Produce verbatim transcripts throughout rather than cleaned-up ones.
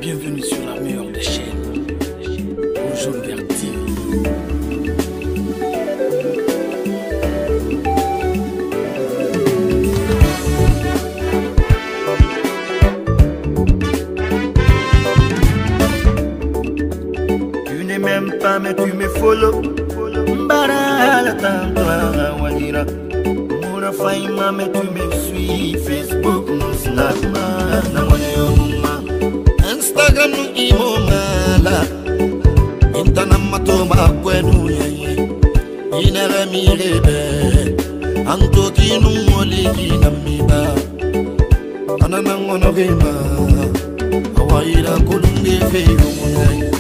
Bienvenue sur la meilleure des chaînes. Bonjour Verti. Tu n'es même pas mais tu me follow. Mbara tantoa wadira. Mura faima mais tu me suis. Facebook, Snap, Instagram nu imo mala. Intana matoma kwenu yeye. Inere mirebe. Antoki nu moliki na miba. Anana ngono gema. Awaira kulunge feyo munai.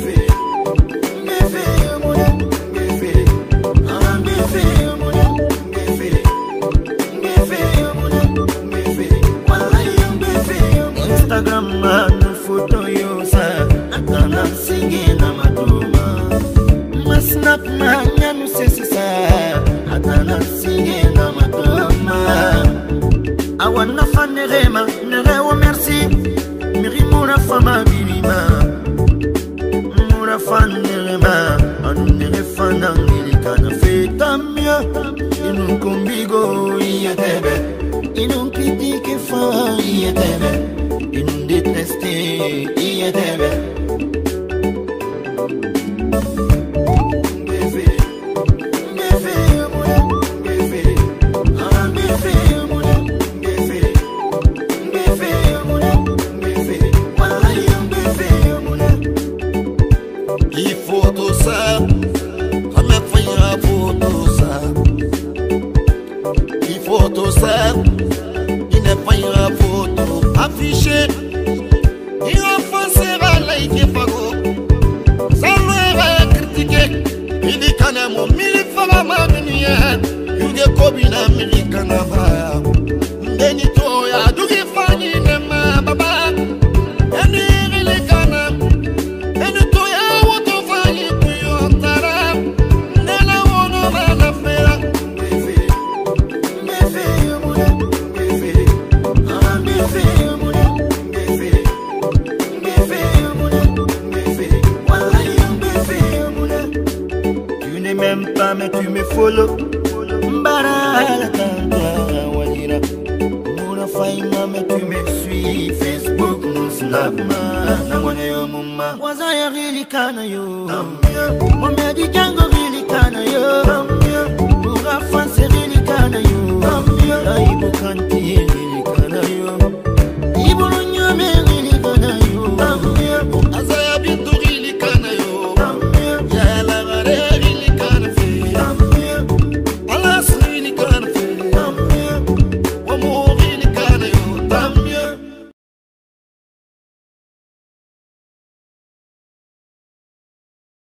Instagram manu photo yo sa atana singe na matoma. Ma snap ma nyanu sesi sa atana singe na matoma. Awana fanerema nerewo merci. Miri mura fama bilima. Mura fanerema anu nere fana ngilikana feta mia. Inu kombigo iyetebe. Inu critique fa iyetebe. Inu détesté iyetebe. Il faut tout ça, à me faire pour tout ça. Il faut tout ça, il n'est pas une photo affichée. Il va faire liker fago, ça le critiquer. Il dit qu'on a mon mille femmes à venir. Il dit qu'on a mille canavas. Denito ya dugi fani nema baba. Eni le kana, eni to ya woto fani kuyo tara. Nela wono bana fera. Tu n'es même pas mais tu me follow. Mbara la tantoa wadira. Mura faima mais tu me suis. Facebook, Snap, nangwane yo mumma. Wazaya really kana yo. Mwame di jango really kana yo. Mura fanse really kana yo. Aibu kanti really kana yo.